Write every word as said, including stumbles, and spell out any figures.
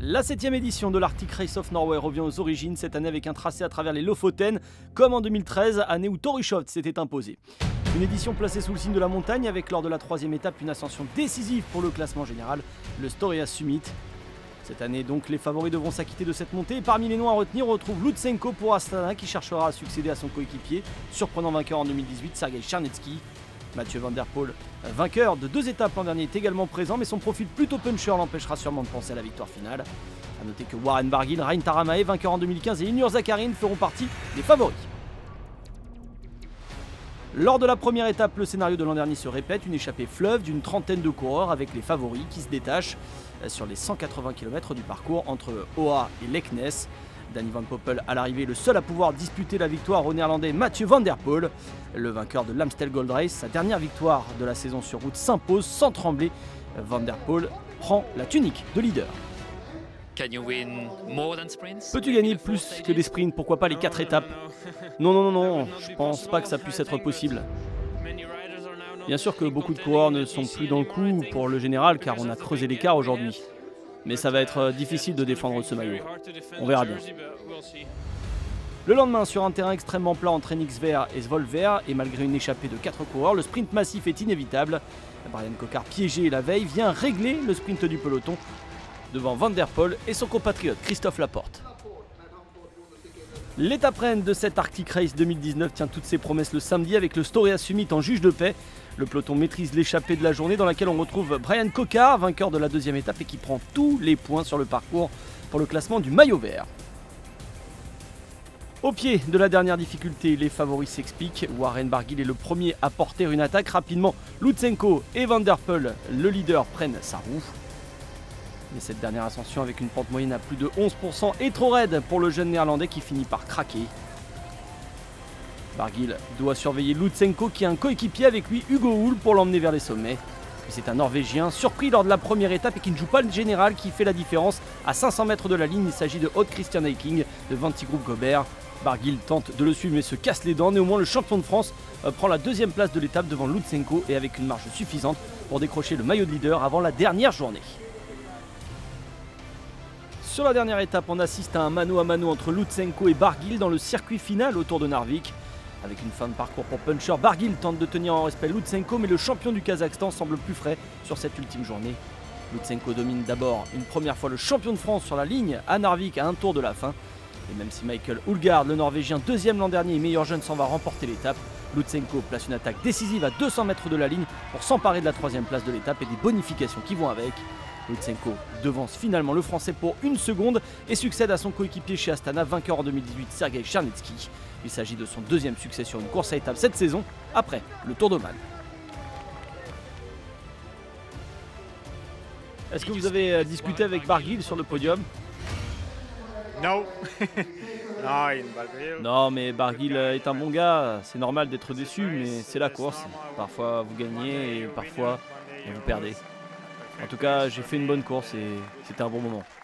La septième édition de l'Arctic Race of Norway revient aux origines cette année avec un tracé à travers les Lofoten, comme en deux mille treize, année où Torishov s'était imposé. Une édition placée sous le signe de la montagne avec lors de la troisième étape une ascension décisive pour le classement général, le Storia Summit. Cette année donc les favoris devront s'acquitter de cette montée et parmi les noms à retenir on retrouve Lutsenko pour Astana qui cherchera à succéder à son coéquipier, surprenant vainqueur en deux mille dix-huit Sergei Charnetsky. Mathieu Van Der Poel, vainqueur de deux étapes l'an dernier, est également présent, mais son profil plutôt puncher l'empêchera sûrement de penser à la victoire finale. A noter que Warren Barguil, Rein Taramae, vainqueur en deux mille quinze et Ilnur Zakarin feront partie des favoris. Lors de la première étape, le scénario de l'an dernier se répète, une échappée fleuve d'une trentaine de coureurs avec les favoris qui se détachent sur les cent quatre-vingts kilomètres du parcours entre Oa et Leknes. Danny Van Poppel à l'arrivée, le seul à pouvoir disputer la victoire au néerlandais Mathieu Van Der Poel. Le vainqueur de l'Amstel Gold Race, sa dernière victoire de la saison sur route, s'impose sans trembler. Van Der Poel prend la tunique de leader. Peux-tu gagner plus que des sprints? Pourquoi pas les quatre étapes? Non, non, non, non, je pense pas que ça puisse être possible. Bien sûr que beaucoup de coureurs ne sont plus dans le coup pour le général car on a creusé l'écart aujourd'hui. Mais ça va être difficile de défendre ce maillot. On verra bien. Le lendemain, sur un terrain extrêmement plat entre Enixver et Svolver, et malgré une échappée de quatre coureurs, le sprint massif est inévitable. Brian Cocard, piégé la veille, vient régler le sprint du peloton devant Van Der Poel et son compatriote Christophe Laporte. L'étape reine de cette Arctic Race deux mille dix-neuf tient toutes ses promesses le samedi avec le Storia Summit en juge de paix. Le peloton maîtrise l'échappée de la journée dans laquelle on retrouve Brian Cocard, vainqueur de la deuxième étape et qui prend tous les points sur le parcours pour le classement du maillot vert. Au pied de la dernière difficulté, les favoris s'expliquent. Warren Barguil est le premier à porter une attaque. Rapidement, Lutsenko et Van Der Poel, le leader, prennent sa roue. Mais cette dernière ascension avec une pente moyenne à plus de onze pour cent est trop raide pour le jeune néerlandais qui finit par craquer. Barguil doit surveiller Lutsenko qui a un coéquipier avec lui, Hugo Hull, pour l'emmener vers les sommets. Puis c'est un Norvégien surpris lors de la première étape et qui ne joue pas le général qui fait la différence à cinq cents mètres de la ligne. Il s'agit de Odd Christian Eiking de Vantigroup Gobert. Barguil tente de le suivre mais se casse les dents. Néanmoins, le champion de France prend la deuxième place de l'étape devant Lutsenko et avec une marge suffisante pour décrocher le maillot de leader avant la dernière journée. Sur la dernière étape, on assiste à un mano à mano entre Lutsenko et Barguil dans le circuit final autour de Narvik. Avec une fin de parcours pour puncher, Barguil tente de tenir en respect Lutsenko, mais le champion du Kazakhstan semble plus frais sur cette ultime journée. Lutsenko domine d'abord une première fois le champion de France sur la ligne à Narvik à un tour de la fin. Et même si Michael Hulgaard, le Norvégien deuxième l'an dernier et meilleur jeune, s'en va remporter l'étape, Lutsenko place une attaque décisive à deux cents mètres de la ligne pour s'emparer de la troisième place de l'étape et des bonifications qui vont avec. Lutsenko devance finalement le Français pour une seconde et succède à son coéquipier chez Astana, vainqueur en deux mille dix-huit, Sergei Charnetsky. Il s'agit de son deuxième succès sur une course à étapes cette saison, après le Tour d'Oman. Est-ce que vous avez discuté avec Barguil sur le podium? Non. Non, mais Barguil est un bon gars, c'est normal d'être déçu, mais c'est la course. Parfois vous gagnez et parfois vous perdez. En tout cas, j'ai fait une bonne course et c'était un bon moment.